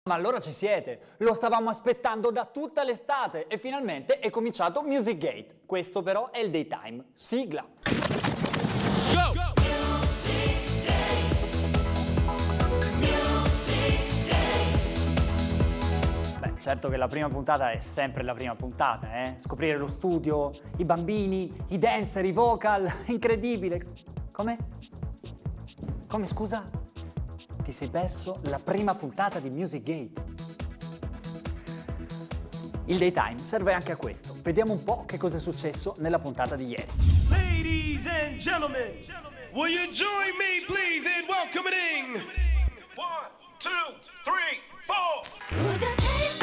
Ma allora ci siete, lo stavamo aspettando da tutta l'estate e finalmente è cominciato Music Gate. Questo però è il Daytime. Sigla! Go! Go! Beh, certo che la prima puntata è sempre la prima puntata, eh? Scoprire lo studio, i bambini, i dancer, i vocal, incredibile. Come? Come, scusa? Ti sei perso la prima puntata di Music Gate. Il Daytime serve anche a questo. Vediamo un po' che cosa è successo nella puntata di ieri. Ladies and gentlemen, will you join me please in welcoming 1, 2, 3, 4.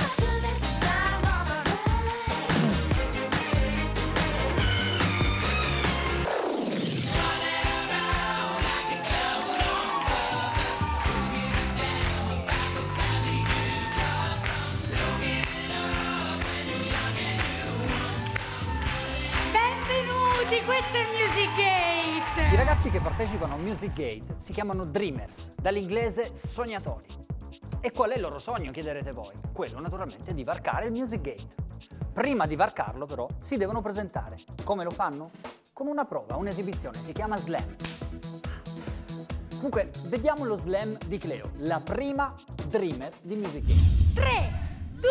Questo è Music Gate! I ragazzi che partecipano a Music Gate si chiamano Dreamers, dall'inglese sognatori. E qual è il loro sogno, chiederete voi? Quello naturalmente di varcare il Music Gate. Prima di varcarlo però si devono presentare. Come lo fanno? Con una prova, un'esibizione, si chiama Slam. Comunque, vediamo lo Slam di Cleo, la prima Dreamer di Music Gate. 3, 2,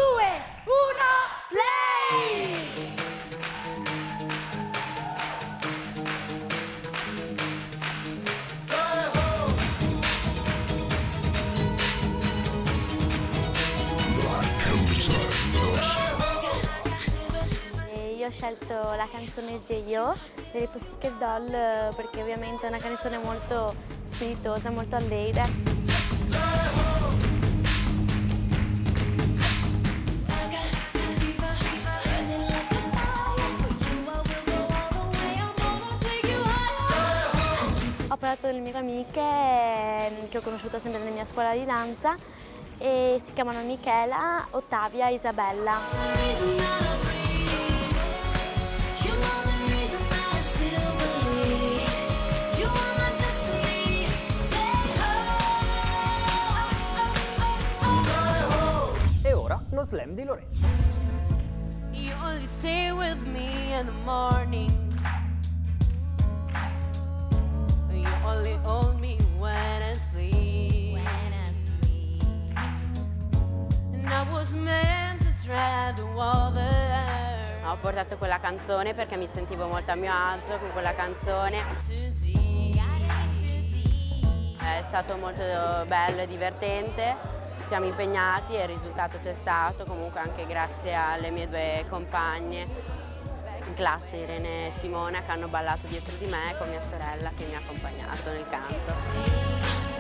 1, play! Io ho scelto la canzone J.O. delle Pussycat Doll perché ovviamente è una canzone molto spiritosa, molto allegra. Ho parlato delle mie amiche che ho conosciuto sempre nella mia scuola di danza e si chiamano Michela, Ottavia e Isabella. E ora lo Slam di Lorenzo. You only stay with me in the morning. You only hold me when I sleep. And I was meant to tread the water. Ho portato quella canzone perché mi sentivo molto a mio agio con quella canzone. È stato molto bello e divertente. Ci siamo impegnati e il risultato c'è stato, comunque anche grazie alle mie due compagne in classe, Irene e Simona, che hanno ballato dietro di me, con mia sorella che mi ha accompagnato nel canto.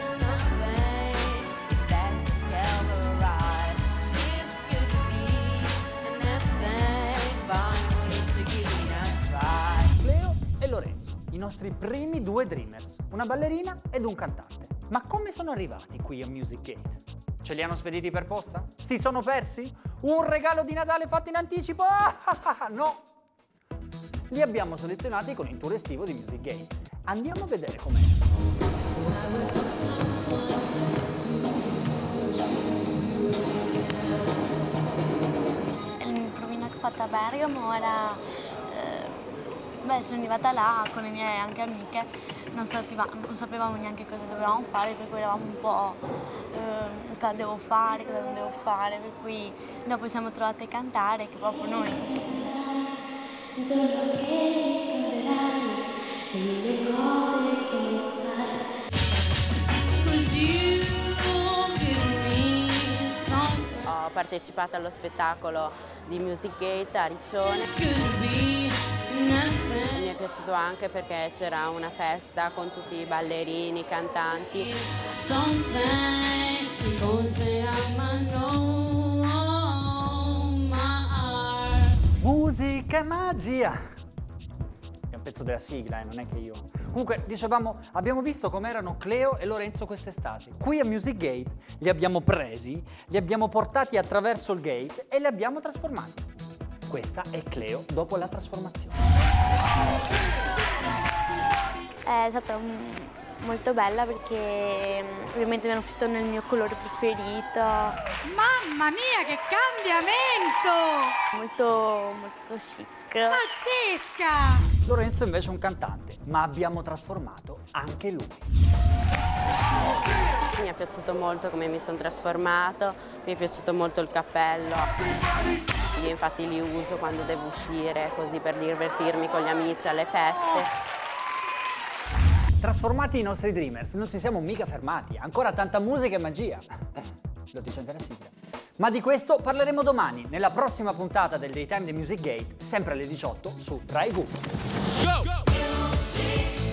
Cleo e Lorenzo, i nostri primi due Dreamers, una ballerina ed un cantante. Ma come sono arrivati qui a Music Gate? Ce li hanno spediti per posta? Si sono persi? Un regalo di Natale fatto in anticipo? No! Li abbiamo selezionati con il tour estivo di Music Gate. Andiamo a vedere com'è. Il provino che ho fatto a Bergamo era... sono arrivata là con le mie anche amiche. Non sapevamo neanche cosa dovevamo fare, per cui eravamo un po' cosa devo fare, cosa non devo fare, per cui dopo siamo trovate a cantare, che proprio noi. Un giorno che ricorderai le mille cose che non fai. Ho partecipato allo spettacolo di Music Gate a Riccione. Mi è piaciuto anche perché c'era una festa con tutti i ballerini, i cantanti. Musica e magia! È un pezzo della sigla, non è che io... Comunque, dicevamo, abbiamo visto com'erano Cleo e Lorenzo quest'estate. Qui a Music Gate li abbiamo presi, li abbiamo portati attraverso il gate e li abbiamo trasformati. Questa è Cleo dopo la trasformazione. È stato molto bella perché ovviamente mi hanno vestito nel mio colore preferito. Mamma mia, che cambiamento! Molto chic. Pazzesca! Lorenzo invece è un cantante, ma abbiamo trasformato anche lui. Mi è piaciuto molto come mi sono trasformato, mi è piaciuto molto il cappello. Io infatti li uso quando devo uscire, così per divertirmi con gli amici alle feste. Trasformati i nostri Dreamers, non ci siamo mica fermati, ancora tanta musica e magia. Lo dice anche la sigla. Ma di questo parleremo domani, nella prossima puntata del Daytime The Music Gate, sempre alle 18 su Rai Go.